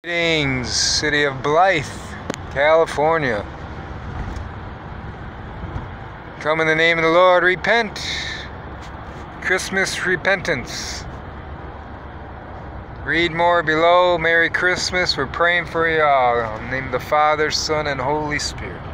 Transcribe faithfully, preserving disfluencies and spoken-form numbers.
Greetings, city of Blythe, California. Come in the name of the Lord, repent. Christmas repentance. Read more below. Merry Christmas. We're praying for you all. In the name of the Father, Son, and Holy Spirit.